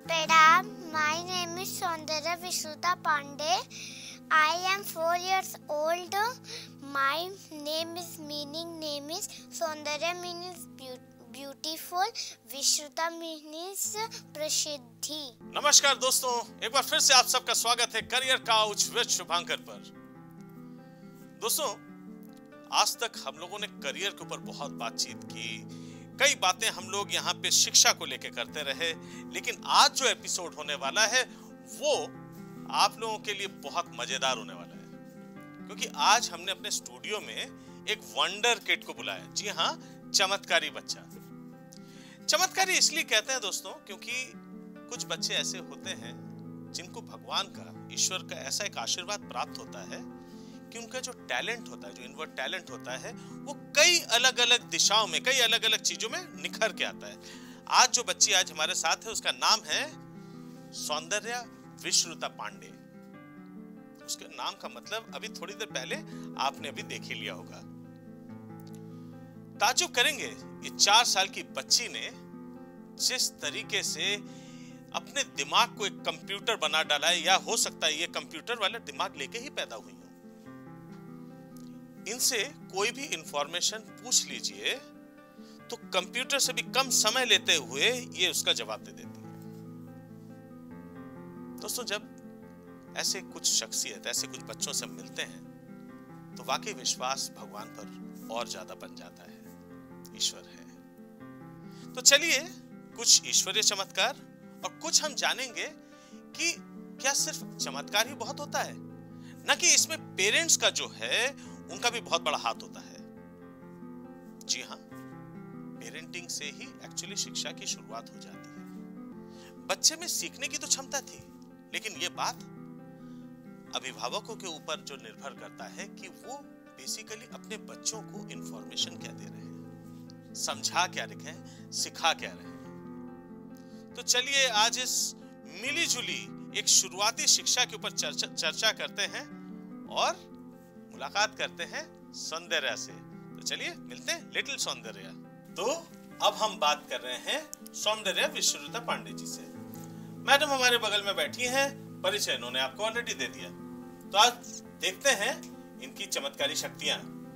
Pradam, my name is Saundarya Vishruta Pandey. I am 4 years old. My name is Saundarya means beautiful. Vishruta means प्रसिद्धि. नमस्कार दोस्तों, एक बार फिर से आप सबका स्वागत है करियर काउच विद शुभांकर पर। दोस्तों, आज तक हम लोगों ने करियर के ऊपर बहुत बातचीत की, कई बातें हम लोग यहाँ पे शिक्षा को लेकर करते रहे, लेकिन आज जो एपिसोड होने वाला है वो आप लोगों के लिए बहुत मजेदार होने वाला है, क्योंकि आज हमने अपने स्टूडियो में एक वंडर किड को बुलाया। जी हाँ, चमत्कारी बच्चा। चमत्कारी इसलिए कहते हैं दोस्तों, क्योंकि कुछ बच्चे ऐसे होते हैं जिनको भगवान का, ईश्वर का ऐसा एक आशीर्वाद प्राप्त होता है कि उनका जो टैलेंट होता है, जो इनवर्ट टैलेंट होता है, वो कई अलग अलग दिशाओं में, कई अलग अलग चीजों में निखर के आता है। आज जो बच्ची आज हमारे साथ है, उसका नाम है सौंदर्या विश्रुता पांडे। उसके नाम का मतलब अभी थोड़ी देर पहले आपने अभी देख ही लिया होगा। ताज्जुब करेंगे, ये 4 साल की बच्ची ने जिस तरीके से अपने दिमाग को एक कंप्यूटर बना डाला है, या हो सकता है ये कंप्यूटर वाला दिमाग लेके ही पैदा हुई हो। इनसे कोई भी इंफॉर्मेशन पूछ लीजिए तो कंप्यूटर से भी कम समय लेते हुए ये उसका जवाब दे देती है। दोस्तों, जब ऐसे कुछ शख्सियत, ऐसे कुछ बच्चों से मिलते हैं तो वाकई विश्वास भगवान पर और ज्यादा बन जाता है। ईश्वर है। तो चलिए कुछ ईश्वरीय चमत्कार और कुछ हम जानेंगे कि क्या सिर्फ चमत्कार ही बहुत होता है, न कि इसमें पेरेंट्स का जो है उनका भी बहुत बड़ा हाथ होता है। जी हाँ, पेरेंटिंग से ही एक्चुअली शिक्षा की शुरुआत हो जाती है। बच्चे में सीखने की तो क्षमता थी, लेकिन ये बात अभिभावकों के ऊपर जो निर्भर करता है कि वो बेसिकली अपने बच्चों को इंफॉर्मेशन क्या दे रहे हैं, समझा क्या रहे हैं, सिखा क्या रहे हैं। तो चलिए आज इस मिली जुली एक शुरुआती शिक्षा के ऊपर चर्चा करते हैं और मुलाकात करते हैं सौंदर्या से। तो चलिए मिलते हैं लिटिल सौंदर्या। तो अब हम बात कर रहे हैं सौंदर्या विश्रुता पांडे जी से। मैडम हमारे बगल में बैठी हैं, परिचय इन्होंने आपको ऑलरेडी दे दिया। तो आज देखते हैं इनकी चमत्कारी शक्तियां।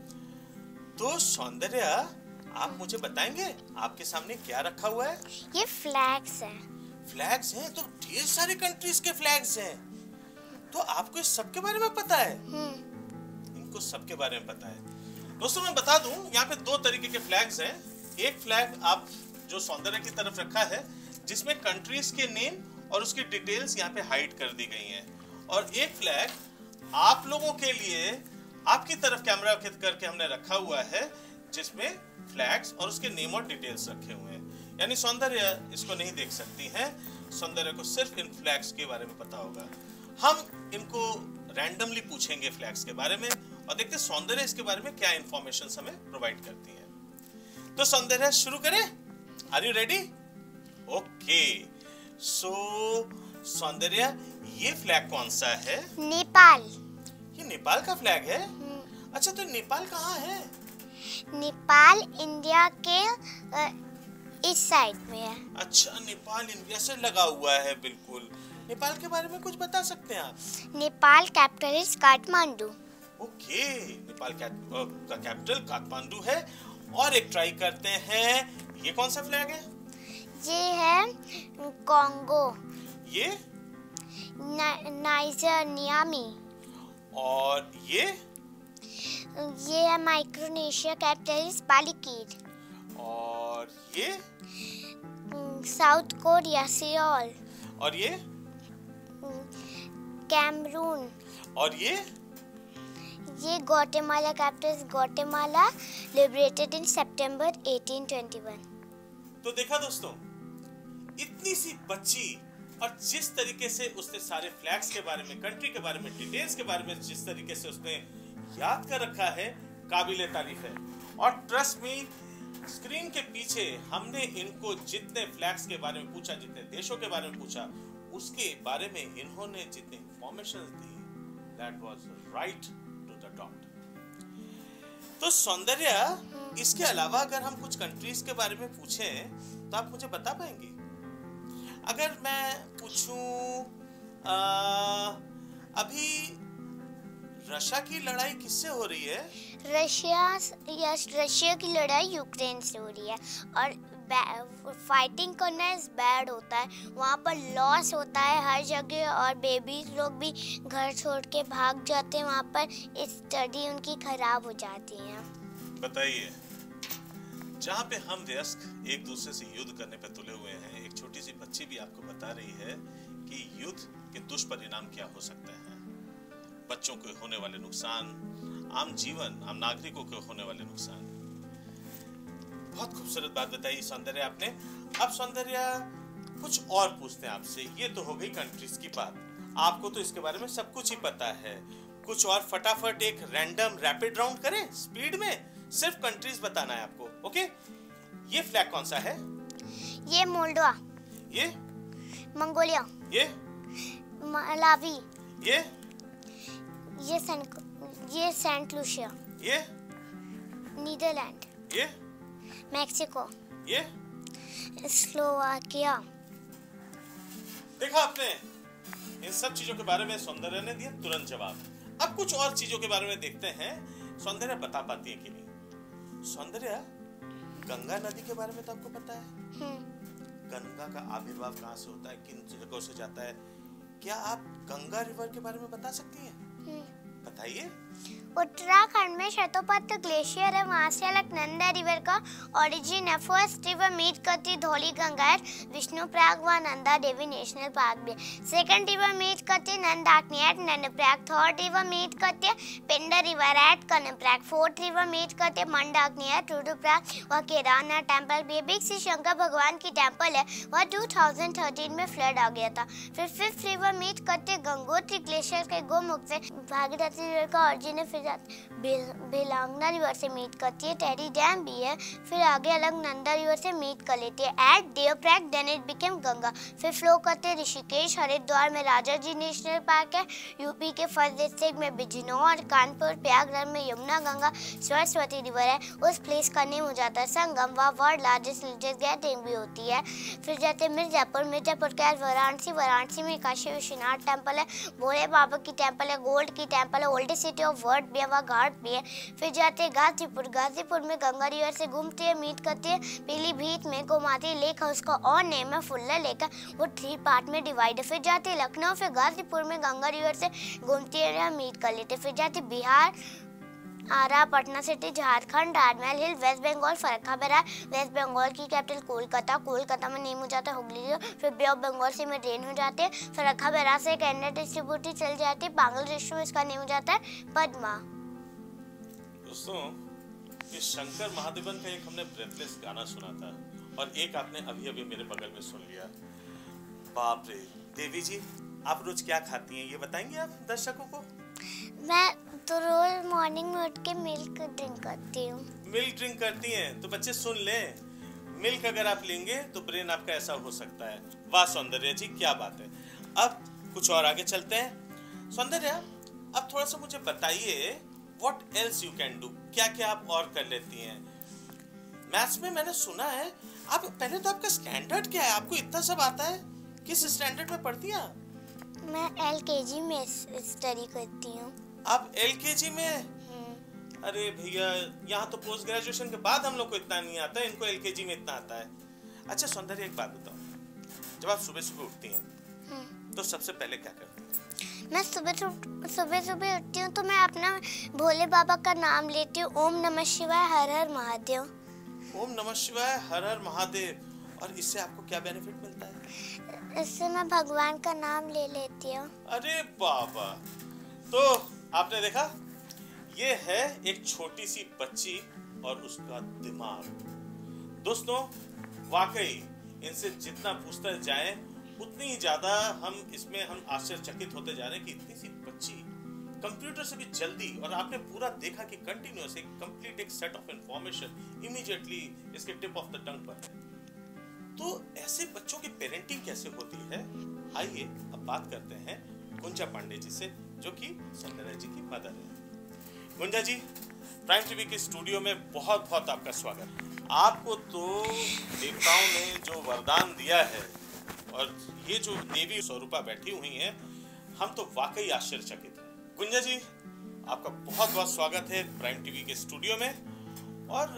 तो सौंदर्या, आप मुझे बताएंगे आपके सामने क्या रखा हुआ है? ये फ्लैग्स हैं। फ्लैग्स हैं? तो ढेर सारे कंट्रीज के फ्लैग्स हैं। तो आपको इस सब के बारे में पता है? इनको सबके बारे में पता है। दोस्तों मैं बता दूं, यहाँ पे 2 तरीके के फ्लैग्स हैं। एक फ्लैग आप जो सौंदर्य की तरफ रखा है, जिसमें कंट्रीज के नेम और उसकी डिटेल्स यहाँ पे हाइड कर दी गई हैं, और एक फ्लैग आप लोगों के लिए आपकी तरफ कैमरा करके हमने रखा हुआ है, जिसमें फ्लैग्स और उसके नेम और डिटेल्स रखे हुए हैं। यानी सौंदर्य इसको नहीं देख सकती है, सौंदर्य को सिर्फ इन फ्लैग्स के बारे में पता होगा। हम इनको रैंडमली पूछेंगे फ्लैग्स के बारे में और देखते सौंदर्य इसके बारे में क्या इंफॉर्मेशन हमें प्रोवाइड करती है। तो सौंदर्य शुरू करें? Are you ready? Okay. So Saundarya, ये फ्लैग कौन सा है? नेपाल। ये नेपाल का फ्लैग है? अच्छा, तो नेपाल कहाँ है? नेपाल इंडिया के इस साइड में है। अच्छा, नेपाल इंडिया से लगा हुआ है बिल्कुल। नेपाल के बारे में कुछ बता सकते हैं आप? Nepal capital is Kathmandu. Okay, Nepal का कैपिटल काठमांडू है। और एक ट्राई करते हैं, ये कौन सा फ्लैग है? ये है कॉन्गो। ये नाइजर, नियामी। और ये है माइक्रोनेशिया, कैपिटल इज पालीकीड। और ये साउथ कोरिया, सियोल। और ये कैमरून। और ये Guatemala, capital Guatemala, liberated in September 1821। तो देखा दोस्तों, इतनी सी बच्ची और जिस तरीके से उसने सारे फ्लैग्स के बारे में, कंट्री के बारे में, डिटेल्स के बारे में जिस तरीके से उसने याद कर रखा है, काबिले तारीफ है। और ट्रस्ट मी, स्क्रीन के पीछे हमने इनको जितने फ्लैग्स के बारे में पूछा, जितने देशों के बारे में पूछा, उसके बारे में इन्होंने जितने इंफॉर्मेशन दी, that was right to the dot. तो सौंदर्य, इसके अलावा अगर हम कुछ कंट्रीज के बारे में पूछें तो आप मुझे बता पाएंगे? अगर मैं पूछूं अभी रशिया की लड़ाई किससे हो रही है? रशिया की लड़ाई यूक्रेन से हो रही है और फाइटिंग करना इज बैड होता है, वहाँ पर लॉस होता है हर जगह और बेबीज लोग भी घर छोड़ के भाग जाते हैं वहाँ पर, स्टडी उनकी खराब हो जाती है। बताइए, जहाँ पे हम वयस्क एक दूसरे से युद्ध करने पे तुले हुए हैं, एक छोटी सी बच्ची भी आपको बता रही है कि युद्ध के दुष्परिणाम क्या हो सकते हैं, बच्चों को होने वाले नुकसान, आम जीवन, आम नागरिकों को होने वाले नुकसान। बहुत खूबसूरत बात बताई सौंदर्य आपने। अब सौंदर्य कुछ और पूछते हैं आपसे। ये तो हो गई कंट्रीज की बात, आपको तो इसके बारे में सब कुछ ही पता है। कुछ और फटाफट एक रैंडम रैपिड राउंड करें स्पीड में, सिर्फ कंट्रीज बताना है आपको। ओके, ये फ्लैग कौन सा है? ये मोल्डोवा। ये मंगोलिया। ये मलावी। ये सेंट लूसिया। ये नीदरलैंड। ये मैक्सिको। ये स्लोवाकिया। देखा आपने, इन सब चीजों के बारे में सौंदर्य ने दिया तुरंत जवाब। अब कुछ और चीजों के बारे में देखते हैं सौंदर्य बता पाती है कि नहीं। सौंदर्य, गंगा नदी के बारे में तो आपको पता है? गंगा का आविर्भाव कहाँ से होता है, किन जगहों से जाता है? क्या आप गंगा रिवर के बारे में बता सकती हैं? बताइए। उत्तराखंड में शतोपत्र ग्लेशियर है, वहाँ से अलकनंदा रिवर का ओरिजिन है। फर्स्ट रिवर मीट करती है धौली गंगा एट विष्णुप्रयाग व नंदा देवी नेशनल पार्क भी। सेकंड रिवर मीट करती है Nandakini at Nandprayag. Third river meet करती है Pindar river at Karnaprayag. Fourth river meet करती है मंदाकिनी एट रुद्रप्रयाग व केदारनाथ टेम्पल भी। बिग सी शंकर भगवान की टेम्पल है, वह 2013 में फ्लड आ गया था। फिर फिफ्थ रिवर मीट करती है गंगोत्री ग्लेशियर के गोमुख से। भागीरथी रिवर का ओरिजिन है। फिर बेलंगना रिवर से मीट करती है, टेरी डैम भी है। फिर आगे अलकनंदा रिवर से मीट कर लेती है at Devprayag, then it became Ganga. फिर फ्लो करते हैं ऋषिकेश, हरिद्वार में राजा जी नेशनल पार्क है। यूपी के फर्स्ट डिस्ट्रिक्ट में बिजनौर, कानपुर, प्रयागराज में यमुना गंगा सरस्वती रिवर है, उस प्लेस का नेम हो जाता है संगम। वह वर्ल्ड लार्जेस्ट रिलीजियस गैदरिंग भी होती है। फिर जाते हैं मिर्जापुर के वाराणसी में काशी विश्वनाथ टेम्पल है, भोले बाबा की टेम्पल है, गोल्ड की टेम्पल है, ओल्डेस्ट सिटी ऑफ वर्ल्ड भी है, वह घाट भी है। फिर जाते हैं गाजीपुर में गंगा रिवर से घूमती है, मीट करती है पीलीभीत में गोमती लेक है, उसका और नेम है फुल्ला लेक है, वो 3 पार्ट में डिवाइड है। फिर जाते हैं लखनऊ, फिर गाजीपुर में गंगा रिवर से घूमती है, मीट कर लेते। फिर जाते Bihar, Ara, Patna city, Jharkhand, Rajmahal hill, West Bengal, Farakka barrage, West Bengal की कैपिटल कोलकाता में नेम हो जाता है हुगली रिवर। फिर बे ऑफ बंगाल से में ट्रेन हो जाते हैं, फरक्का बैराज से कैनेडा डिस्ट्रीब्यूटरी चल जाती है, बांग्लादेश में इसका नेम हो जाता है पद्मा। दोस्तों, ये शंकर महादेवन का एक हमने ब्रेथलेस गाना सुना था और एक आपने अभी अभी मेरे बगल में सुन लिया। बाप रे। देवी जी, आप रोज क्या खाती हैं ये बताएंगे आप दर्शकों को? मैं तो रोज मॉर्निंग में उठ के मिल्क ड्रिंक करती हूँ। मिल्क ड्रिंक करती हैं तो बच्चे सुन लें, मिल्क अगर आप लेंगे तो ब्रेन आपका ऐसा हो सकता है। वाह सौंदर्य जी, क्या बात है। अब कुछ और आगे चलते हैं। सौंदर्य, अब थोड़ा सा मुझे बताइए, what else you can do, क्या क्या आप और कर लेती हैं? मैथ्स में मैंने सुना है आप, पहले तो आपका स्टैंडर्ड क्या है, आपको इतना सब आता है? किस स्टैंडर्ड में पढ़ती हैं? मैं LKG में स्टडी करती हूँ। आप LKG में? अरे भैया, यहाँ तो पोस्ट ग्रेजुएशन के बाद हम लोग को इतना नहीं आता है, इनको LKG में इतना आता है। अच्छा सौंदर्य, एक बात बताओ, जब आप सुबह सुबह उठती हैं तो सबसे पहले क्या करती हैं? मैं सुबह उठती हूँ तो मैं अपना भोले बाबा का नाम लेती हूँ, ओम नमः शिवाय, हर हर महादेव। ओम नमः शिवाय, हर हर महादेव। और इससे आपको क्या बेनिफिट मिलता है? इससे मैं भगवान का नाम ले लेती हूँ। अरे बाबा, तो आपने देखा, ये है एक छोटी सी बच्ची और उसका दिमाग। दोस्तों, वाकई इनसे जितना पूछते जाए उतनी ही ज्यादा हम आश्चर्यचकित होते जा रहे हैं कि इतनी सी बच्ची कंप्यूटर से भी जल्दी, और आपने पूरा देखा कि कंटिन्यूअस एक कंप्लीट एक सेट ऑफ इंफॉर्मेशन इमीडिएटली इसके टिप ऑफ द टंग पर है। तो ऐसे बच्चों की पेरेंटिंग कैसे होती है? आइए अब बात करते हैं गुंजा पांडे जी से, जो कि सौंदर्य जी की मदर है। गुंजा जी, प्राइम टीवी के स्टूडियो में बहुत बहुत आपका स्वागत। आपको तो देवताओं ने जो वरदान दिया है और ये जो देवी स्वरूपा बैठी हुई हैं, हम तो वाकई आश्चर्यचकित हैं। गुंजा जी, आपका बहुत बहुत स्वागत है प्राइम टीवी के स्टूडियो में। और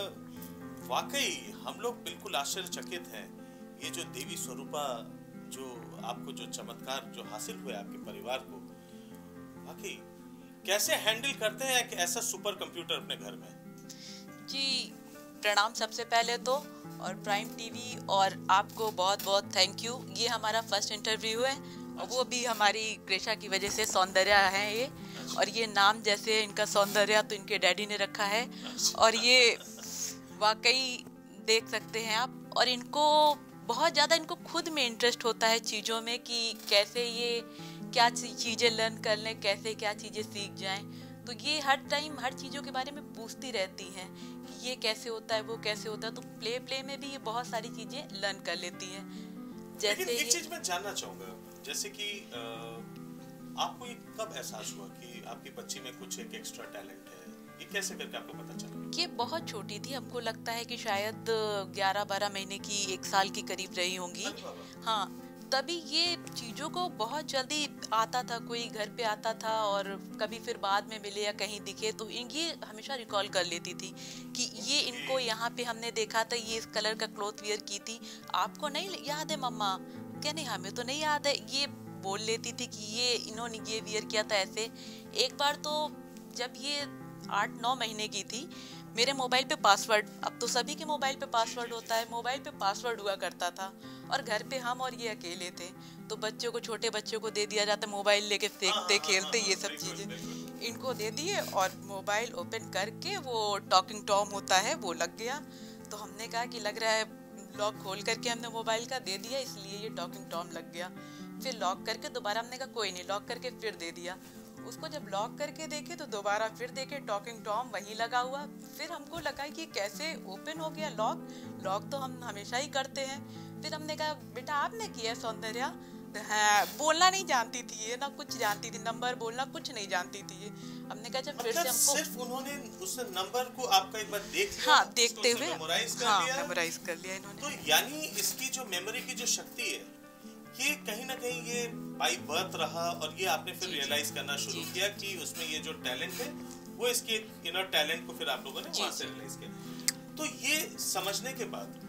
वाकई हम लोग बिल्कुल आश्चर्यचकित हैं। ये जो देवी स्वरूपा, जो आपको जो चमत्कार जो हासिल हुए आपके परिवार को, वाकई कैसे हैंडल करते हैं एक ऐसा सुपर कंप्यूटर अपने घर में? जी प्रणाम सबसे पहले तो, और प्राइम टीवी और आपको बहुत बहुत थैंक यू। ये हमारा फर्स्ट इंटरव्यू है और वो भी हमारी ग्रेशा की वजह से सौंदर्या है ये, और ये नाम जैसे इनका सौंदर्या तो इनके डैडी ने रखा है, और ये वाकई देख सकते हैं आप। और इनको बहुत ज़्यादा इनको खुद में इंटरेस्ट होता है चीज़ों में कि कैसे ये क्या चीज़ें लर्न कर लें, कैसे क्या चीज़ें सीख जाएं। तो ये हर टाइम हर चीज़ों के बारे में पूछती रहती हैं कि ये कैसे होता है, वो कैसे होता है। तो प्ले में भी ये बहुत सारी चीज़ें लर्न कर लेती हैं। जैसे लेकिन एक चीज़ मैं जानना चाहूँगा, जैसे कि आपको ये कब एहसास हुआ कि आपकी बच्ची में कुछ एक एक्स्ट्रा टैलेंट है? ये कैसे करके आपको पता चला? ये बहुत छोटी थी, हमको लगता है कि शायद 11-12 महीने की, 1 साल की करीब रही होंगी। हाँ, तभी ये चीज़ों को बहुत जल्दी आता था, कोई घर पे आता था और कभी फिर बाद में मिले या कहीं दिखे तो ये हमेशा रिकॉल कर लेती थी कि ये इनको यहाँ पे हमने देखा था, ये इस कलर का क्लॉथ वियर की थी, आपको नहीं याद है मम्मा? क्या नहीं, हमें तो नहीं याद है। ये बोल लेती थी कि ये इन्होंने ये वियर किया था ऐसे। एक बार तो जब ये 8-9 महीने की थी, मेरे मोबाइल पे पासवर्ड, अब तो सभी के मोबाइल पे पासवर्ड होता है, मोबाइल पे पासवर्ड हुआ करता था और घर पे हम और ये अकेले थे। तो बच्चों को, छोटे बच्चों को दे दिया जाता, मोबाइल लेके फेंकते खेलते ये सब चीज़ें इनको दे दिए, और मोबाइल ओपन करके वो टॉकिंग टॉम होता है वो लग गया। तो हमने कहा कि लग रहा है लॉक खोल करके हमने मोबाइल का दे दिया, इसलिए ये टॉकिंग टॉम लग गया। फिर लॉक करके दोबारा हमने कहा कोई नहीं, लॉक करके फिर दे दिया उसको। जब लॉक करके देखे तो दोबारा फिर देखे टॉकिंग टॉम वहीं लगा हुआ। फिर हमको लगा कि कैसे ओपन हो गया लॉक, लॉक तो हम हमेशा ही करते हैं। फिर हमने कहा बेटा आपने किया सौंदर्या? हाँ, बोलना नहीं जानती थी ये, ना कुछ जानती थी, नंबर बोलना कुछ नहीं जानती थी ये। हमने कहा जब फिर से हमको सिर्फ उन्होंने उस नंबर को आपका एक बार देख लिया, हाँ देखते हुए मेमोराइज कर लिया इन्होंने। तो यानी इसकी जो मेमोरी की जो शक्ति है, ये कहीं ना कहीं ये बाय बर्थ रहा, और ये आपने फिर रियलाइज करना शुरू किया कि उसमें ये जो टैलेंट है वो इसके इनर टैलेंट को फिर आप लोगों ने वहां से रियलाइज किया। तो ये समझने के बाद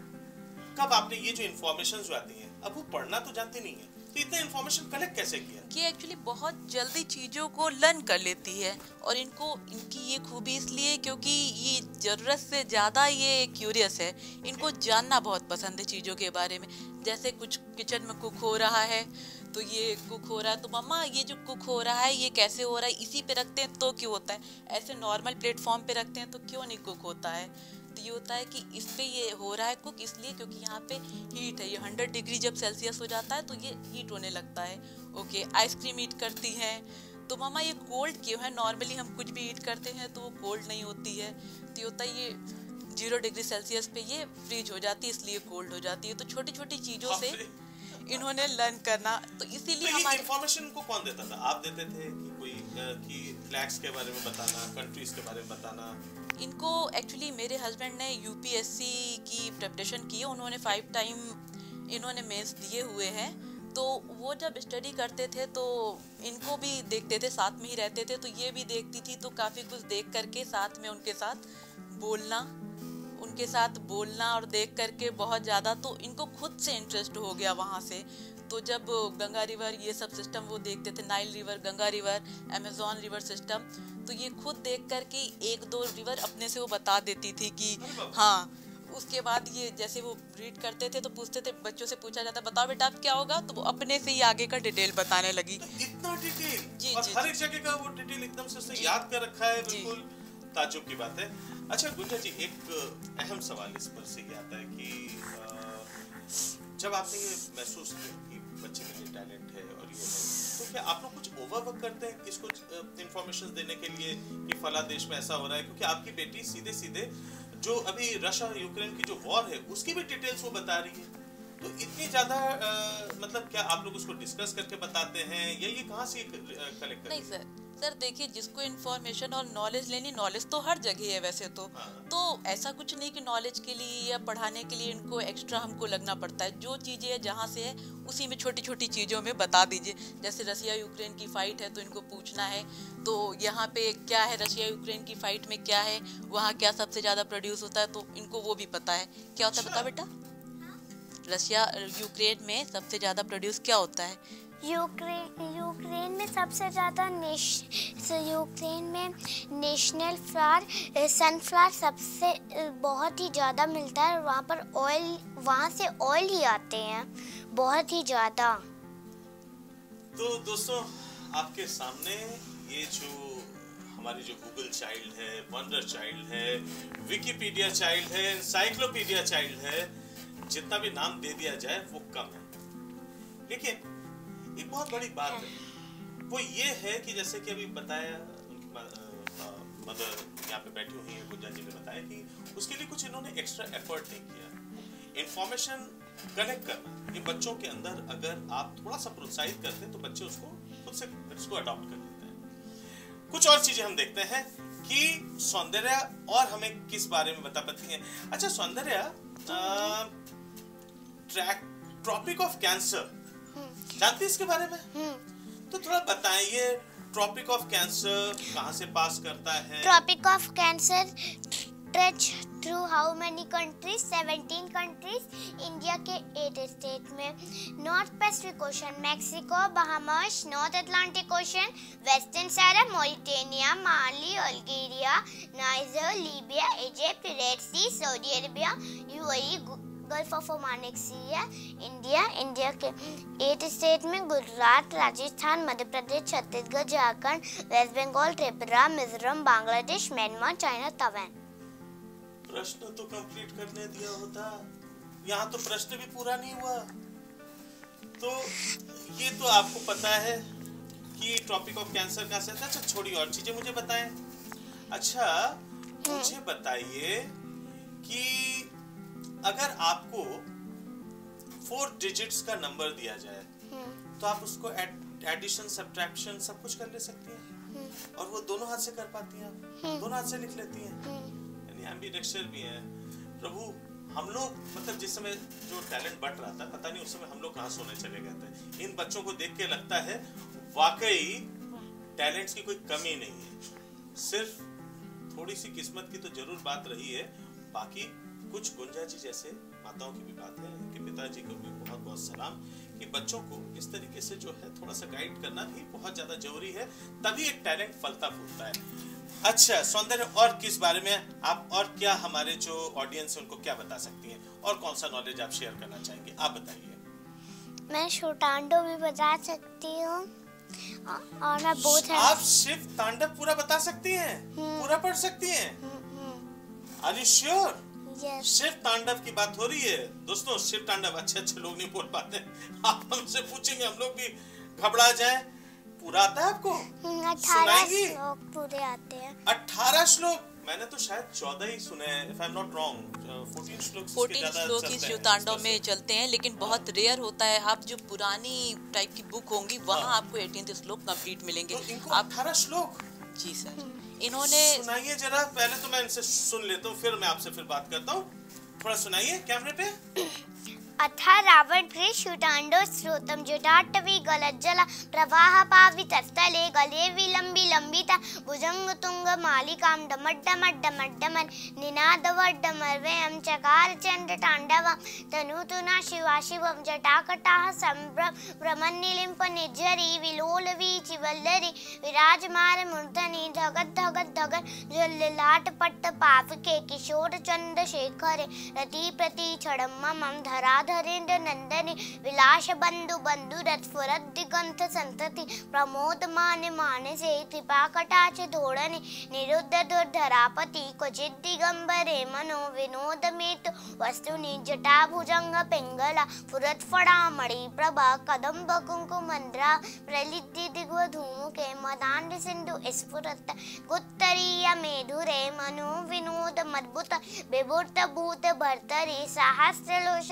कब आपने ये जो इन्फॉर्मेशन जो आती है, अब वो पढ़ना तो जानती नहीं है, तो इतना इन्फॉर्मेशन कलेक्ट कैसे किया? ये एक्चुअली बहुत जल्दी चीज़ों को लर्न कर लेती है, और इनको इनकी ये खूबी इसलिए क्योंकि ये ज़रूरत से ज़्यादा ये क्यूरियस है। इनको जानना बहुत पसंद है चीज़ों के बारे में। जैसे कुछ किचन में कुक हो रहा है तो ये कुक हो रहा है तो मम्मा ये जो कुक हो रहा है ये कैसे हो रहा है, इसी पे रखते हैं तो क्यों होता है, ऐसे नॉर्मल प्लेटफॉर्म पे रखते हैं तो क्यों नहीं कुक होता है। तो ये होता है कि इस पे ये हो रहा है कुक इसलिए क्योंकि यहाँ पे हीट है, ये 100 डिग्री जब सेल्सियस हो जाता है तो ये हीट होने लगता है। ओके, आइसक्रीम ईट करती हैं तो मामा ये कोल्ड क्यों है, नॉर्मली हम कुछ भी ईट करते हैं तो वो कोल्ड नहीं होती है। तो ये होता है ये 0 डिग्री सेल्सियस पे ये फ्रीज हो जाती है इसलिए कोल्ड हो जाती है। तो छोटी छोटी चीज़ों से इन्होंने लर्न करना, तो इसीलिए हमारे इन्फॉर्मेशन को कौन देता था? आप देते थे कि कोई कि फ्लैग्स के बारे में बताना, कंट्रीज के बारे में बताना? इनको एक्चुअली मेरे हस्बैंड ने यूपीएससी की प्रिपरेशन की है, उन्होंने 5 टाइम इन्होंने मेंस दिए हुए हैं। तो वो जब स्टडी करते थे तो इनको भी देखते थे, साथ में ही रहते थे, तो ये भी देखती थी। तो काफ़ी कुछ देख करके साथ में उनके साथ बोलना और देख करके बहुत ज़्यादा तो इनको खुद से इंटरेस्ट हो गया वहाँ से। तो जब गंगा रिवर ये सब सिस्टम वो देखते थे, Nile river, Ganga river, Amazon river system, तो ये खुद देख करके 1-2 रिवर अपने से वो बता देती थी कि हाँ। उसके बाद ये जैसे वो रीड करते थे तो पूछते थे, बच्चों से पूछा जाता बताओ बेटा अब क्या होगा, तो वो अपने से ही आगे का डिटेल बताने लगी। तो इतना डिटेल जी, और जी, हर एक जगह का वो डिटेल एकदम से उसने याद कर रखा है, बिल्कुल ताज्जुब की बात है। अच्छा गुंजा जी, एक अहम सवाल इस पर से ये आता है कि जब आपने ये महसूस किया कि बच्चे में ये टैलेंट है और ये है, तो क्या आप लोग कुछ ओवरवर्क करते हैं इसको इन्फॉर्मेशन देने के लिए कि फला देश में ऐसा हो रहा है? क्योंकि आपकी बेटी सीधे सीधे जो अभी रशिया और यूक्रेन की जो वॉर है उसकी भी डिटेल्स वो बता रही है, तो इतनी ज्यादा मतलब क्या आप लोग उसको डिस्कस करके बताते हैं या ये कहाँ से कलेक्ट करते हैं? नहीं सर, सर देखिए, जिसको इन्फॉर्मेशन और नॉलेज लेनी, नॉलेज तो हर जगह है वैसे तो ऐसा कुछ नहीं कि नॉलेज के लिए या पढ़ाने के लिए इनको एक्स्ट्रा हमको लगना पड़ता है। जो चीज़ें है जहाँ से है उसी में छोटी छोटी चीज़ों में बता दीजिए। जैसे रसिया यूक्रेन की फाइट है तो इनको पूछना है तो यहाँ पे क्या है, रसिया यूक्रेन की फाइट में क्या है, वहाँ क्या सबसे ज़्यादा प्रोड्यूस होता है, तो इनको वो भी पता है। क्या होता है बता बेटा? रसिया यूक्रेन में सबसे ज़्यादा प्रोड्यूस क्या होता है? यूक्रेन में सबसे ज़्यादा यूक्रेन में नेशनल फ्लावर सनफ्लावर सबसे बहुत ही ज़्यादा मिलता है। वहाँ पर ऑयल, वहाँ से ऑयल ही आते हैं बहुत ही ज़्यादा। तो दोस्तों, आपके सामने ये जो हमारी जो गूगल चाइल्ड है, वंडर चाइल्ड है, विकिपीडिया चाइल्ड है, एनसाइक्लोपीडिया चाइल्ड है, जितना भी नाम दे दिया जाए वो कम है। लेकिन एक बहुत बड़ी बात है वो ये है कि जैसे कि अभी बताया उनकी मदर यहाँ पे बैठी हुई है, गुंजा जी ने बताया कि उसके लिए कुछ इन्होंने एक्स्ट्रा एफर्ट नहीं किया। इंफॉर्मेशन कनेक्ट करना ये बच्चों के अंदर अगर आप थोड़ा सा प्रोत्साहित करते हैं तो बच्चे उसको खुद से इसको अडॉप्ट कर लेते हैं। कुछ और चीजें हम देखते हैं कि सौंदर्य और हमें किस बारे में बता पाती है। अच्छा सौंदर्य, ट्रॉपिक ऑफ कैंसर जानती है इसके बारे में? तो थोड़ा बताइए, ट्रॉपिक ऑफ कैंसर कहाँ से पास करता है? Tropic of Cancer touch through how many countries? 17 countries. India के 8 स्टेट में। North Pacific Ocean, Mexico, Bahamas, North Atlantic Ocean, Western Sahara, Mauritania, Mali, Algeria, Niger, Libya, Egypt, Red Sea, Saudi Arabia, UAE, Gulf of Oman एक sea है। India के 8 state में Gujarat, Rajasthan, Madhya Pradesh, Chhattisgarh, Jharkhand, West Bengal, Tripura, Mizoram, Bangladesh, Myanmar, China, Taiwan. प्रश्न तो complete करने दिया होता, यहाँ तो प्रश्न भी पूरा नहीं हुआ। तो ये तो आपको पता है कि ट्रॉपिक ऑफ कैंसर का से। अच्छा छोड़ी और चीजें मुझे बताएं। अच्छा मुझे बताइए कि अगर आपको 4 डिजिट्स का नंबर दिया जाए तो आप उसको एडिशन, सब्ट्रैक्शन सब कुछ कर ले सकती हैं और वो दोनों हाथ से कर पाती हैं, आप दोनों हाथ से लिख लेती हैं, यानी एम्बीडेक्स्टर भी हैं। प्रभु, हम लोग मतलब जिस समय जो टैलेंट बढ़ रहा था, पता नहीं उस समय हम लोग कहाँ सोने चले गए थे। इन बच्चों को देख के लगता है वाकई टैलेंट्स की कोई कमी नहीं है, सिर्फ थोड़ी सी किस्मत की तो जरूर बात रही है। बाकी कुछ गुंजा जी जैसे माताओं की भी बात है, इनके पिताजी को भी बहुत बहुत सलाम कि बच्चों को इस तरीके से जो है थोड़ा सा गाइड करना भी बहुत ज्यादा जरूरी है, तभी एक टैलेंट फलता फूलता है। अच्छा सौंदर्य, और किस बारे में आप और क्या हमारे जो ऑडियंस है उनको क्या बता सकती हैं और कौन सा नॉलेज आप शेयर करना चाहेंगे, आप बताइए। मैं शिव तांडव भी बता सकती हूँ और मैं बहुत आप शिव तांडव पूरा बता सकती हैं? पूरा पढ़ सकती हैं? Are you sure? शिव तांडव की बात हो रही है दोस्तों। शिव तांडव अच्छे लोग नहीं बोल पाते, आप हमसे पूछेंगे हम लोग भी घबरा जाए। पूरा आता है आपको? 18 श्लोक पूरे आते हैं। 18 श्लोक? मैंने तो शायद 14 ही सुने हैं, if I am not wrong. 14 shlok ही शिव तांडव में चलते हैं, लेकिन बहुत रेयर होता है। आप जो पुरानी टाइप की बुक होंगी वहाँ आपको 18 श्लोक कंप्लीट मिलेंगे। तो 18 श्लोक? जी सर। इन्होंने सुनाइए जरा, पहले तो मैं इनसे सुन लेता हूँ, फिर मैं आपसे फिर बात करता हूँ। थोड़ा सुनाइए कैमरे पे। अथा रावण गृह शूटांडो स्रोतम जटाटवी गलज्जला प्रवाह पावितस्थले गले विलंबी लंबिता भुजंग तुंग मालिकाम डमड्डमड्डमड्डमन निनादवड्डमर्वयं चकार चंड तांडवं तनुतुना शिवा शिवं जटाकटाः संभ्रमन् निलिम्प निज्जरी विलोलवी चिवल्लरी विराजमान मूर्धनि धगत धगत धगत जल्लाट पट्ट पावके किशोर चंद्रशेखरे रति प्रति छड़मं धरा धरेन्द्र नंदनी विलास बंधु बंधु रथ फुरत दिगंत संतति प्रमोद माने मानसे कृपा कटाच धोड़नी निरुद्ध धरापति क्वचित दिगंबरे मनो विनोद मेत वस्तुनि जटा भुजंग पिंगला फुरत फड़ा मणि प्रभा कदम्ब कुंकुमंद्रा प्रलिद्धि दिग्व धूमुके मदांड सिंधु स्फुरत गुत्तरीय मेधुरे मनो विनोद मद्भुत विभूत भूत भर्तरी सहस्र लोचन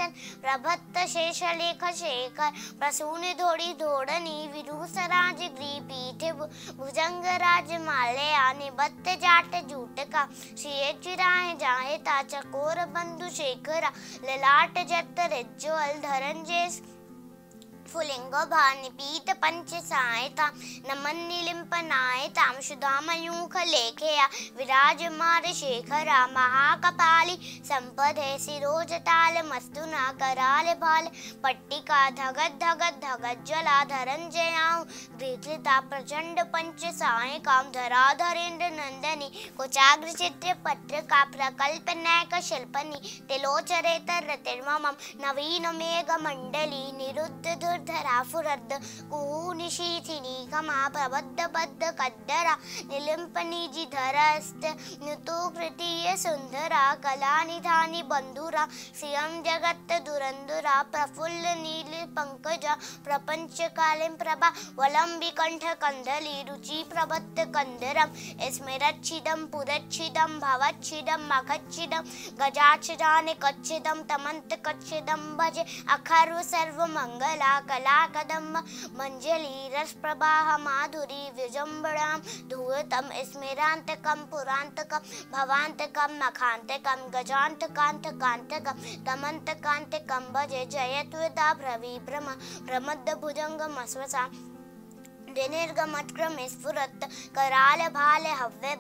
प्रभत्त शेष लेख शेखर प्रसून धोड़ी धोड़नी विरूस राज ग्रीपीठ भुजंग राज माले आने बत्त जाट जूट का श्री चिराए जाहे ता चकोर बंधु शेखरा ललाट जत रिज्ज्वल धरंजय फुलिंग भानि पीत पंच सायता नमन निलिंपनायताम सुधामयूख लेखया विराज मार शेखरा महाकपाली संपदे सिरोज ताल मस्तुना कराल भाल पट्टिका धगत धगत धगत जला धरंजयाऊ गृहता प्रचंड पंच साय काम धराधरेन्द्र नंदनी कोचाग्र चित्र पत्र का प्रकल्प नैक शिल्पनी तिलोचरेतर रतिर्मम नवीन मेघ मंडली निरुद्ध धराफुरद्द कुनिशीथिनी कमा प्रबद्ध बद्ध कद्दरा निलिंपनी जी धरस्त नुतु कृतीय सुंदरा कला निधानी बंधुरा श्रियम जगत दुरंदुरा प्रफुल्ल नील पंकजा प्रपंच कालिम प्रभा वलंबी कंठ कंदली रुचि प्रबत्त कंदरम स्मरच्छिदम पुरच्छिदम भवच्छिदम मखच्छिदम गजाच्छिदाने कच्छिदम तमंत कच्छिदम भजे अखरु सर्व मंगला कला कदम्ब मंजली रस प्रवाह माधुरी विजंबराम धूतम स्मेरांतकम पुरांतकम भवांतकम मखांतकम गजांतकांतकांतकम तमंतकांतकम भजे जयत्वदा भ्रवी ब्रह्म प्रमद्द भुजंगम अस्वसा दिनिर्गमत्क्रम स्फुरत् कराल भाल हव्य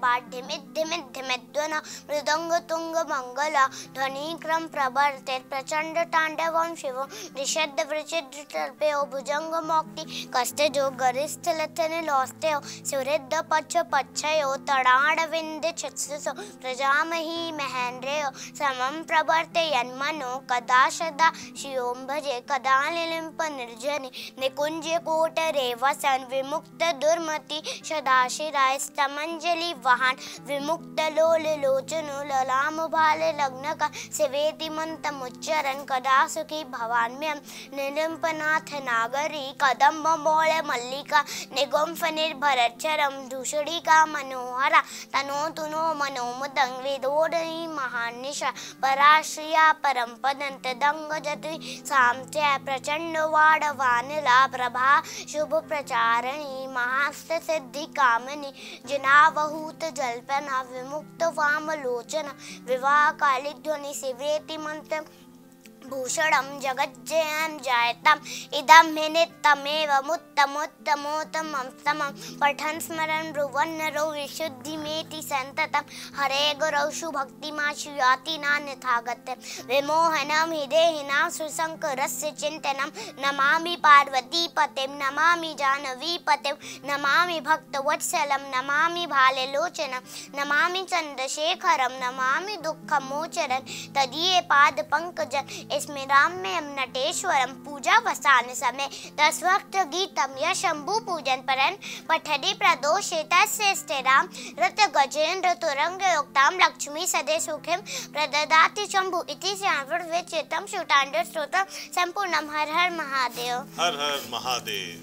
बाढ़ मृदंग तुंग मंगला ध्वनिक्रम प्रवर्ते प्रचंड तांडवम शिवो निषद्ध वृचिद्र तर्पयो भुजंग मोक्ति कस्ते जो गरिष्ठ लथन लोस्तेयो सुहृद पच्छ पच्छयो तड़ाड़ विंद चित्सुसो प्रजामही महेंद्रयो समम प्रवर्ते यन्मनो कदा सदा शिवों भजे कदा लिलिंप निर्जनि निकुंज कोट रेवसन विमुक्त दुर्मति सदाशिराय स्तमंजलि वाहन विमुक्त लोल लोचनो ललाम भाल लग्न का सेवेति मंतम उच्चरण कदा सुखी भवान्यम निलिंपनाथ नागरी कदम्ब मोल मल्लिका निगुंफ निर्भरचरम दूषणी का मनोहरा तनो तुनो मनोमुदंग वेदोदनी महानिशा पराश्रिया परम पदंत दंग जति सामत्य प्रचंड वाडवानला प्रभा शुभ प्रचारणी महास्त सिद्धि कामनी जिनावहूत जल्पना विमुक्त वामलोचना विवाह कालिक ध्वनि सेवेति मंत्र भूषणम जगज्जयं जायतम इदं नित्यमेव मुत्तमोत्तमोत्तमं समं पठन् स्मरन् ब्रुवन् नरो विशुद्धिमेति सन्ततं हरे गुरौ शुभक्तिमाशुयाति नान्यथागतं विमोहनं हृदेहिनां सुशङ्करस्य चिन्तनं नमामि पार्वतीपतिं नमामि जानवीपतिं नमामि भक्तवत्सलं नमामि भाललोचनं नमामि चन्द्रशेखरं नमामि दुःखमोचरं तदीये पादपङ्कजं स्मराम्यं नटेश्वरं पूजा वसान समय 10 वक्त गीतम या शंभु पूजन परन पठदि प्रदोषे तस्य स्थिराम रत गजेन्द्र तुरंग योक्ताम लक्ष्मी सदे सुखिम प्रददाति शंभु इति सांवृत विचितम शुतांड स्तोत्रम संपूर्णम हर हर महादेव। हर हर महादेव।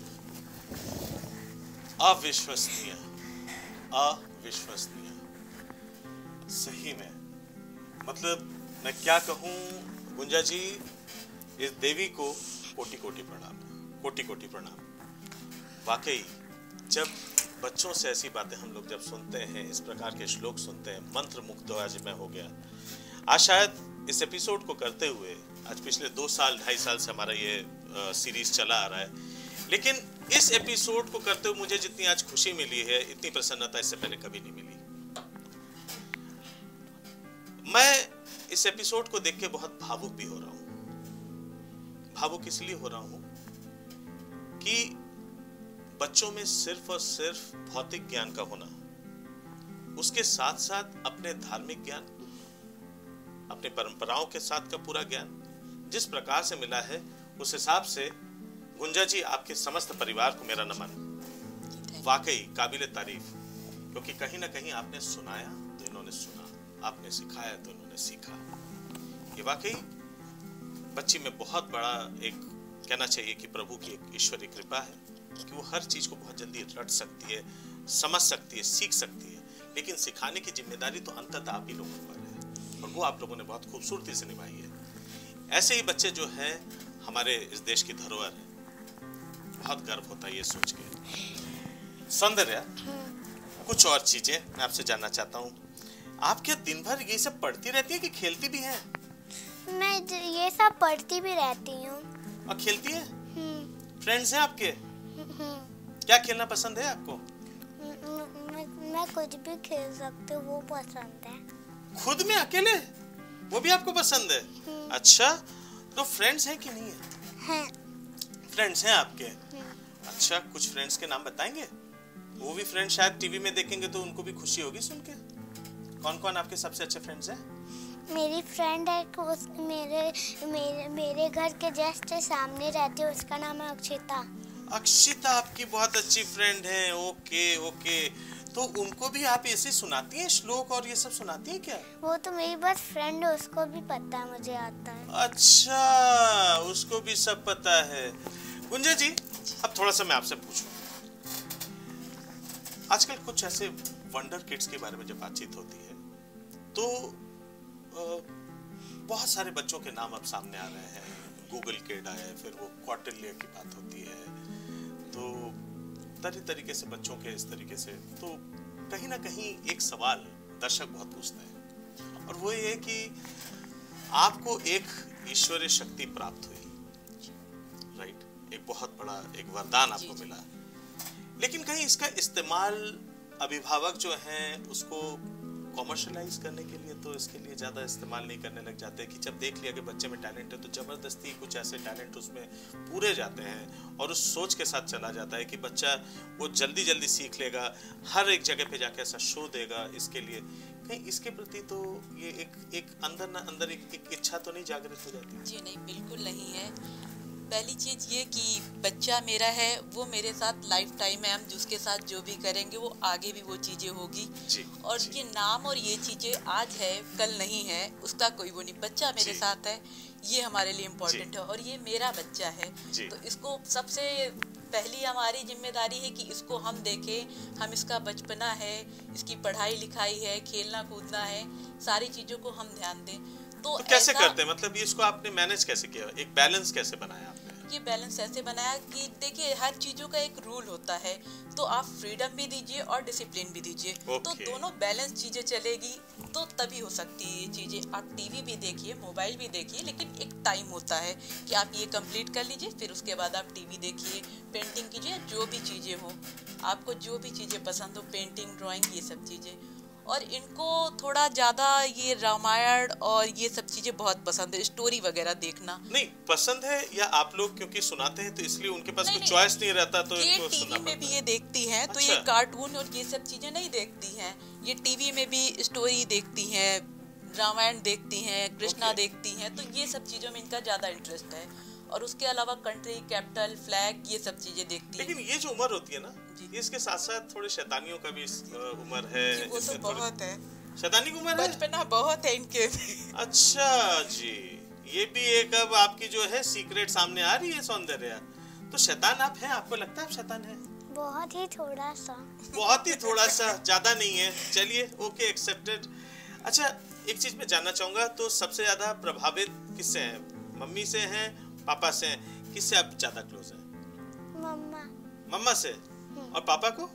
अविश्वसनीय, अविश्वसनीय, सही में मतलब मैं क्या कहूँ गुंजा जी, इस देवी को कोटि कोटि प्रणाम, कोटि कोटि प्रणाम। वाकई जब बच्चों से ऐसी बातें हम लोग जब सुनते हैं, इस प्रकार के श्लोक सुनते हैं, मंत्र मुग्ध आज मैं हो गया। आज शायद इस एपिसोड को करते हुए आज पिछले 2 साल 2.5 साल से हमारा ये सीरीज चला आ रहा है, लेकिन इस एपिसोड को करते हुए मुझे जितनी आज खुशी मिली है, इतनी प्रसन्नता इससे पहले कभी नहीं मिली। मैं इस एपिसोड को देख के बहुत भावुक भी हो रहा हूं। भावुक इसलिए हो रहा हूं कि बच्चों में सिर्फ और सिर्फ भौतिक ज्ञान का होना, उसके साथ साथ अपने धार्मिक ज्ञान, अपने परंपराओं के साथ का पूरा ज्ञान जिस प्रकार से मिला है, उस हिसाब से गुंजा जी आपके समस्त परिवार को मेरा नमन। वाकई काबिले तारीफ, क्योंकि कहीं ना कहीं आपने सुनाया तो इन्होंने सुना, आपने सिखाया तो इन्होंने सीखा। ये वाकई बच्ची में बहुत बड़ा एक कहना चाहिए कि प्रभु की एक ईश्वरीय कृपा है कि वो हर चीज को बहुत जल्दी रट सकती है, समझ सकती है, सीख सकती है, लेकिन सिखाने की जिम्मेदारी तो अंततः आप ही लोगों पर है, और वो आप लोगों ने बहुत खूबसूरती से निभाई है। ऐसे ही बच्चे जो है हमारे इस देश की धरोहर है। बहुत गर्व होता है ये सोच के। सौंदर्या, कुछ और चीजें मैं आपसे जानना चाहता हूँ। आप क्या दिन भर ये सब पढ़ती रहती है कि खेलती भी हैं? मैं ये सब पढ़ती भी रहती हूँ। और खेलती है? फ्रेंड्स हैं आपके? क्या खेलना पसंद है आपको? मैं कुछ भी खेल सकती हूँ, वो पसंद है। खुद में अकेले? वो भी आपको पसंद है? अच्छा, तो फ्रेंड्स हैं कि नहीं है? हैं। फ्रेंड्स हैं आपके? अच्छा, कुछ फ्रेंड्स के नाम बताएंगे? वो भी फ्रेंड शायद टीवी में देखेंगे तो उनको भी खुशी होगी सुन के। कौन कौन आपके सबसे अच्छे फ्रेंड्स हैं? मेरी फ्रेंड है मेरे घर के जस्ट सामने रहती है, उसका नाम है अक्षिता। अक्षिता आपकी बहुत अच्छी फ्रेंड है। ओके ओके, तो उनको भी आप ऐसे सुनाती हैं श्लोक और ये सब सुनाती हैं क्या? वो तो मेरी बस फ्रेंड है, उसको भी पता है, मुझे आता है। अच्छा, उसको भी सब पता है। गुंजा जी, अब थोड़ा सा मैं आपसे पूछूं, आजकल कुछ ऐसे वंडर किड्स के बारे में जब बातचीत होती है तो बहुत सारे बच्चों के नाम अब सामने आ रहे हैं। गूगल किड आया, फिर वो कौटिल्य की बात होती है, तो तरीके से बच्चों के इस तरीके से, तो कहीं ना कहीं एक सवाल दर्शक बहुत पूछते हैं, और वो ये कि आपको एक ईश्वरीय शक्ति प्राप्त हुई, राइट? एक बहुत बड़ा एक वरदान आपको मिला, लेकिन कहीं इसका इस्तेमाल अभिभावक जो हैं उसको कॉमर्शलाइज करने के लिए, तो इसके लिए ज़्यादा इस्तेमाल नहीं करने लग जाते हैं कि जब देख लिया कि बच्चे में टैलेंट है तो ज़बरदस्ती कुछ ऐसे टैलेंट उसमें पूरे जाते हैं, और उस सोच के साथ चला जाता है कि बच्चा वो जल्दी सीख लेगा, हर एक जगह पे जाके ऐसा शो देगा। इसके लिए कहीं इसके प्रति तो ये एक अंदर ना अंदर एक इच्छा तो नहीं जागृत हो जाती? जी नहीं, बिल्कुल नहीं है। पहली चीज़ ये कि बच्चा मेरा है, वो मेरे साथ लाइफ टाइम है, हम जिसके साथ जो भी करेंगे वो आगे भी वो चीज़ें होगी। और ये नाम और ये चीज़ें आज है कल नहीं है, उसका कोई वो नहीं। बच्चा मेरे साथ है, ये हमारे लिए इम्पोर्टेंट है, और ये मेरा बच्चा है, तो इसको सबसे पहली हमारी जिम्मेदारी है कि इसको हम देखें, हम इसका बचपना है, इसकी पढ़ाई लिखाई है, खेलना कूदना है, सारी चीज़ों को हम ध्यान दें। तो कैसे करते हैं, मतलब इसको आपने मैनेज कैसे किया, एक बैलेंस कैसे बनाया आपने? ये बैलेंस ऐसे बनाया कि देखिए हर चीज़ों का एक रूल होता है, तो आप फ्रीडम भी दीजिए और डिसिप्लिन भी दीजिए, तो दोनों बैलेंस चीज़ें चलेगी तो तभी हो सकती है ये चीज़ें। आप टीवी भी देखिए, मोबाइल भी देखिए, लेकिन एक टाइम होता है कि आप ये कंप्लीट कर लीजिए, फिर उसके बाद आप टीवी देखिए, पेंटिंग कीजिए, जो भी चीज़ें हो, आपको जो भी चीज़ें पसंद हो, पेंटिंग, ड्राइंग, ये सब चीज़ें। और इनको थोड़ा ज़्यादा ये रामायण और ये सब चीज़ें बहुत पसंद है, स्टोरी वगैरह देखना। नहीं पसंद है, या आप लोग क्योंकि सुनाते हैं तो इसलिए उनके पास कोई चॉइस नहीं रहता, तो ये टीवी में भी ये देखती हैं, तो ये कार्टून और ये सब चीज़ें नहीं देखती हैं, ये टीवी में भी स्टोरी देखती हैं, रामायण देखती हैं, कृष्णा देखती हैं, तो ये सब चीज़ों में इनका ज़्यादा इंटरेस्ट है। और उसके अलावा कंट्री, कैपिटल, फ्लैग, ये सब चीजें देखती है। लेकिन ये जो उम्र होती है ना, ये इसके साथ साथ थोड़े शैतानियों का भी उम्र है। वो तो बहुत है, शैतानी की उम्र है, बचपना बहुत है इनके। अच्छा जी, ये भी एक अब आपकी जो है सीक्रेट सामने आ रही है सौंदर्या। तो शैतान आप हैं, आपको लगता है आप शैतान हैं? बहुत ही थोड़ा सा, बहुत ही थोड़ा सा, ज्यादा नहीं है। चलिए, ओके, एक्सेप्टेड। अच्छा, एक चीज मैं जानना चाहूंगा, तो सबसे ज्यादा प्रभावित किससे हैं? मम्मी से हैं, पापा से हैं? किससे आप ज्यादा क्लोज हैं? मम्मा। मम्मा से? और पापा को?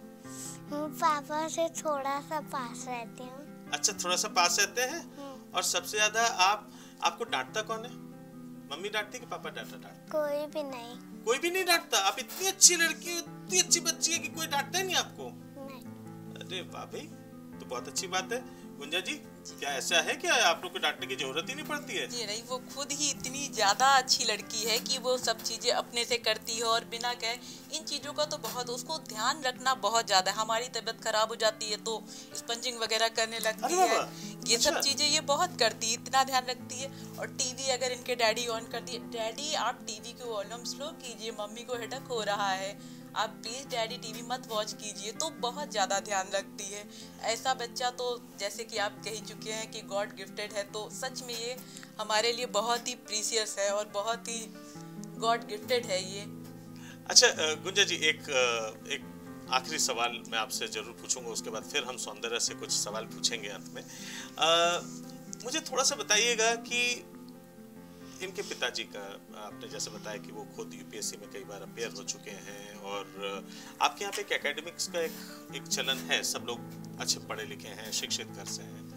पापा से थोड़ा सा पास रहती हूँ। अच्छा, थोड़ा सा पास रहते हैं। और सबसे ज्यादा आपको डांटता कौन है? मम्मी डांटती कि पापा डांटता? कोई भी नहीं। कोई भी नहीं डांटता? आप इतनी अच्छी लड़की, इतनी अच्छी बच्ची है कि कोई डांटता ही नहीं आपको? नहीं। अरे वाह भाई, तो बहुत अच्छी बात है। गुंजा जी, क्या ऐसा है क्या आप लोग को डांटने की जरूरत ही नहीं पड़ती है? जी नहीं, वो खुद ही इतनी ज्यादा अच्छी लड़की है कि वो सब चीजें अपने से करती है, और बिना कहे इन चीजों का तो बहुत उसको ध्यान रखना बहुत ज्यादा। हमारी तबीयत खराब हो जाती है तो स्पंजिंग वगैरह करने लगती है, ये सब चीजें ये बहुत करती है, इतना ध्यान रखती है। और टीवी अगर इनके डैडी ऑन कर दिए, डैडी आप टीवी को वॉल्यूम स्लो कीजिए, मम्मी को हेडेक हो रहा है, आप प्लीज डैडी टीवी मत वॉच कीजिए, तो बहुत ज्यादा ध्यान रखती है। ऐसा बच्चा तो जैसे कि आप कह चुके हैं कि गॉड गिफ्टेड है, तो सच में ये हमारे लिए बहुत ही प्रीसियस है और बहुत ही गॉड गिफ्टेड है ये। अच्छा गुंजा जी, एक आखिरी सवाल मैं आपसे जरूर पूछूंगा, उसके बाद फिर हम सौंदर्य से कुछ सवाल पूछेंगे अंत में। मुझे थोड़ा सा बताइएगा कि इनके पिताजी का आपने जैसे बताया कि वो खुद यूपीएससी में कई बार अपेयर हो चुके हैं, और आपके यहाँ पे एक एकेडमिक्स का एक चलन है, सब लोग अच्छे पढ़े लिखे हैं, शिक्षित घर से हैं।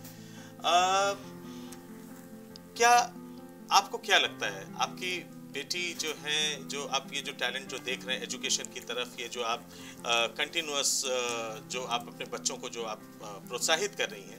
क्या आपको क्या लगता है, आपकी बेटी जो है, जो आप ये जो टैलेंट जो देख रहे हैं एजुकेशन की तरफ, ये जो आप कंटिन्यूअस जो आप अपने बच्चों को जो आप प्रोत्साहित कर रही हैं,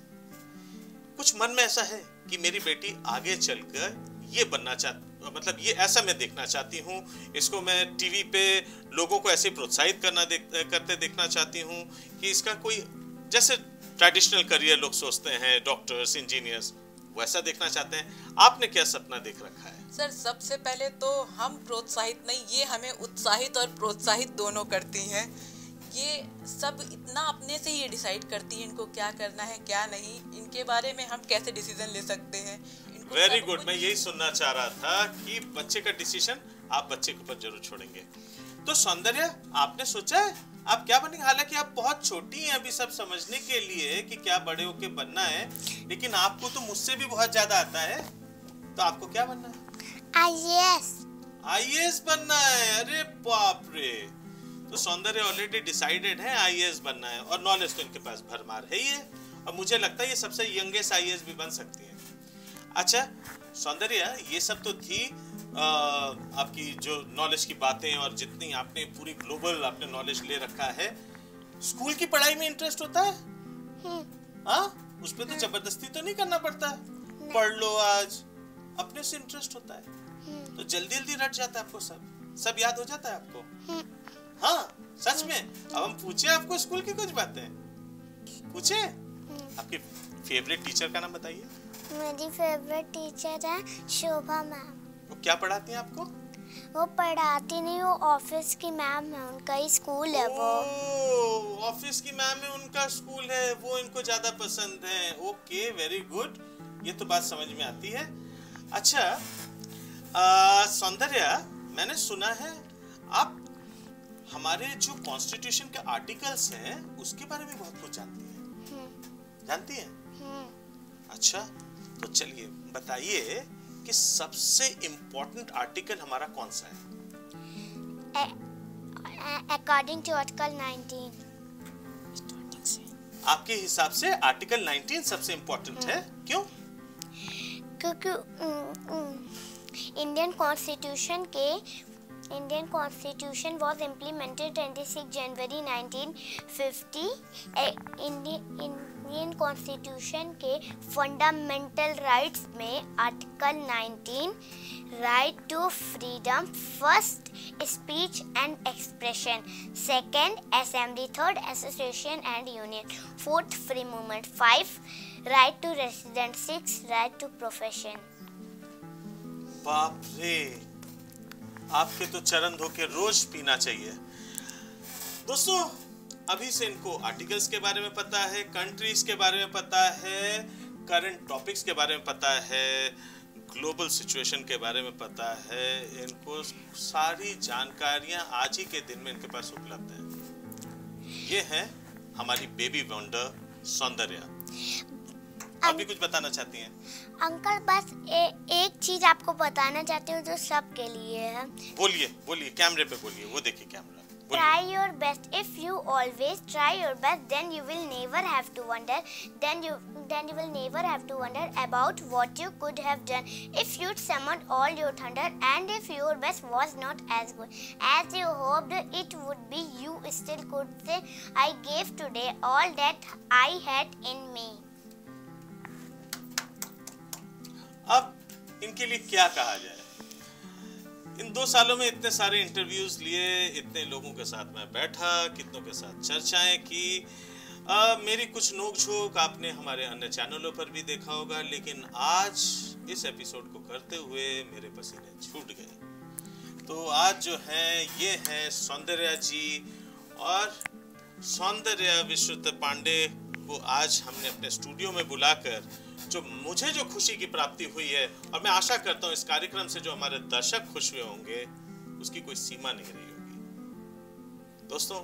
कुछ मन में ऐसा है कि मेरी बेटी आगे चलकर ये बनना मतलब ये ऐसा मैं देखना चाहती हूँ, इसको मैं टीवी पे लोगों को ऐसे प्रोत्साहित करते देखना चाहती हूँ कि इसका कोई जैसे ट्रेडिशनल करियर लोग सोचते हैं, डॉक्टर्स, इंजीनियर्स, वैसा देखना चाहते हैं? आपने क्या सपना देख रखा है? सर, सबसे पहले तो हम प्रोत्साहित नहीं, ये हमें उत्साहित और प्रोत्साहित दोनों करती हैं। ये सब इतना अपने से ये डिसाइड करती हैं इनको क्या करना है क्या नहीं, इनके बारे में हम कैसे डिसीजन ले सकते हैं। वेरी गुड, मैं यही सुनना चाह रहा था कि बच्चे का डिसीजन आप बच्चे के ऊपर जरूर छोड़ेंगे। तो सौंदर्य, आपने सोचा है आप क्या बनेंगे? हालांकि आप बहुत छोटी हैं अभी सब समझने के लिए कि क्या बड़े होके बनना है, लेकिन आपको तो मुझसे भी बहुत ज्यादा आता है। तो आपको क्या बनना है? आईएएस। आईएएस बनना है? अरे बाप रे! तो सौंदर्य ऑलरेडी डिसाइडेड है आईएएस बनना है, और नॉलेज तो इनके पास भरमार है ही है, और मुझे लगता है ये सबसे यंगेस्ट आईएएस भी बन सकती है। अच्छा सौंदर्य, ये सब तो थी आपकी जो नॉलेज की बातें, और जितनी आपने पूरी ग्लोबल आपने नॉलेज ले रखा है। स्कूल की पढ़ाई में इंटरेस्ट होता है? हाँ, उस पे तो जबरदस्ती तो नहीं करना पड़ता, पढ़ लो आज, अपने से इंटरेस्ट होता है तो जल्दी जल्दी रट जाता है आपको, सब याद हो जाता है आपको। हाँ सच में। अब हम पूछे आपको स्कूल की कुछ बातें, पूछे? आपके फेवरेट टीचर का नाम बताइए। मेरी फेवरेट टीचर है शोभा मैम। वो क्या पढ़ाती हैं आपको? वो पढ़ाती नहीं, वो ऑफिस की मैम है, उनका ही स्कूल है वो। ऑफिस की मैम है, उनका स्कूल है, वो इनको ज्यादा पसंद है। ओके, वेरी गुड, ये तो बात समझ में आती है। अच्छा सौंदर्य, मैंने सुना है आप हमारे जो कॉन्स्टिट्यूशन के आर्टिकल्स हैं उसके बारे में बहुत कुछ जानती हैं। जानती हैं? अच्छा, तो चलिए बताइए कि सबसे इम्पोर्टेंट आर्टिकल हमारा कौन सा है? According to article 19। आपके हिसाब से आर्टिकल 19 सबसे इम्पोर्टेंट है, क्यों? क्योंकि Indian constitution was implemented 26 January 1950। Indian constitution के फंडामेंटल राइट्स में article 19 right to freedom, first speech and expression, second assembly, third association and union, fourth free movement, 5 right to resident, 6 right to profession. बाप रे, आपके तो चरण धो के रोज पीना चाहिए। दोस्तों, अभी से इनको आर्टिकल्स के बारे में पता है, कंट्रीज के बारे में पता है, करंट टॉपिक्स के बारे में पता है, ग्लोबल सिचुएशन के बारे में पता है। इनको सारी जानकारियां आज ही के दिन में इनके पास उपलब्ध है। ये है हमारी बेबी वंडर सौंदर्य। आप भी कुछ बताना चाहती हैं? अंकल, बस एक चीज आपको बताना चाहती हूँ जो सबके लिए है। बोलिए बोलिए, कैमरे पे बोलिए, वो देखिए camera. Try your best. If you always try your best, then you will never have to wonder. Then you will never have to wonder about what you could have done if you'd summoned all your thunder, and if your best was not as good as you hoped it would be. You still could say, I gave today all that I had in me. अब इनके लिए क्या कहा जाए? इन 2 सालों में इतने सारे इंटरव्यूज लिए, इतने लोगों के साथ मैं बैठा, कितनों के साथ चर्चाएं की, मेरी कुछ नोक-झोंक आपने हमारे अन्य चैनलों पर भी देखा होगा, लेकिन आज इस एपिसोड को करते हुए मेरे पसीने छूट गए। तो आज जो है ये है सौंदर्या जी, और सौंदर्या विश्रुत पांडे को आज हमने अपने स्टूडियो में बुलाकर मुझे जो खुशी की प्राप्ति हुई है, और मैं आशा करता हूँ इस कार्यक्रम से जो हमारे दर्शक खुश हुए होंगे, उसकी कोई सीमा नहीं रही होगी। दोस्तों,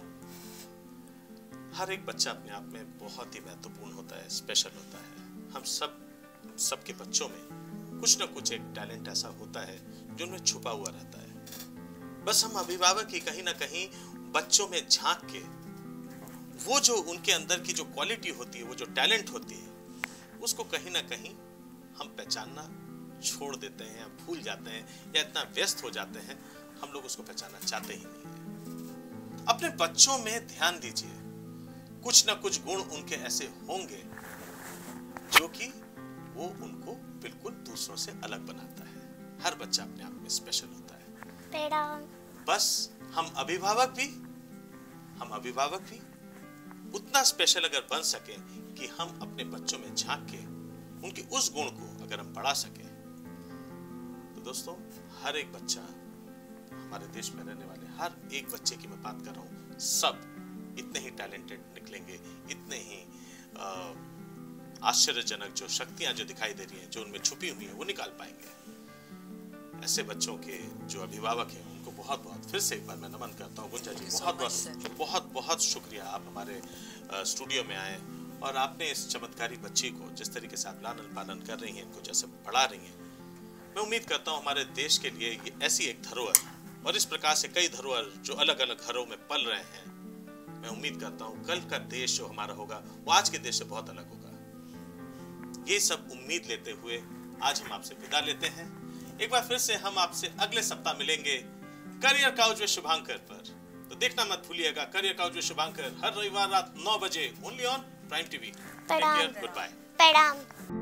हर एक बच्चा अपने आप में बहुत ही महत्वपूर्ण होता है, स्पेशल होता है। हम सबके बच्चों में कुछ ना कुछ एक टैलेंट ऐसा होता है जो उनमें छुपा हुआ रहता है। बस हम अभिभावक ही कहीं ना कहीं बच्चों में झांक के वो जो उनके अंदर की जो क्वालिटी होती है, वो जो टैलेंट होती है, उसको कहीं ना कहीं हम पहचानना छोड़ देते हैं या भूल जाते हैं या इतना व्यस्त हो जाते हैं, हम लोग उसको पहचानना चाहते ही नहीं है। अपने बच्चों में ध्यान दीजिए, कुछ ना कुछ गुण उनके ऐसे होंगे जो कि वो उनको बिल्कुल दूसरों से अलग बनाता है। हर बच्चा अपने आप में स्पेशल होता है। बस हम अभिभावक भी उतना स्पेशल अगर बन सके कि हम अपने बच्चों में झांक के उनके उस गुण को अगर हम बढ़ा सके, तो दोस्तों हर एक बच्चा, हमारे देश में रहने वाले हर एक बच्चे की मैं बात कर रहा हूँ, सब इतने ही टैलेंटेड निकलेंगे, इतने ही आश्चर्यजनक जो शक्तियां जो दिखाई दे रही हैं, जो उनमें छुपी हुई हैं, वो निकाल पाएंगे। ऐसे बच्चों के जो अभिभावक हैं उनको बहुत बहुत फिर से एक बार मैं नमन करता हूँ। गुंजा जी बहुत बहुत शुक्रिया, आप हमारे स्टूडियो में आए और आपने इस चमत्कारी बच्ची को जिस तरीके से आप लालन पालन कर रही हैं, इनको जैसे पढ़ा रही हैं, मैं उम्मीद करता हूँ हमारे देश के लिए ये ऐसी एक धरोहर और इस प्रकार से कई धरोहर जो अलग अलग घरों में पल रहे हैं, मैं उम्मीद करता हूँ कल का देश जो हमारा होगा वो आज के देश से बहुत अलग होगा। ये सब उम्मीद लेते हुए आज हम आपसे विदा लेते हैं। एक बार फिर से हम आपसे अगले सप्ताह मिलेंगे करियर काउच विद शुभांकर पर। तो देखना मत भूलिएगा करियर काउच विद शुभांकर हर रविवार रात 9 बजे only on prime TV. Take care, good bye. प्रणाम।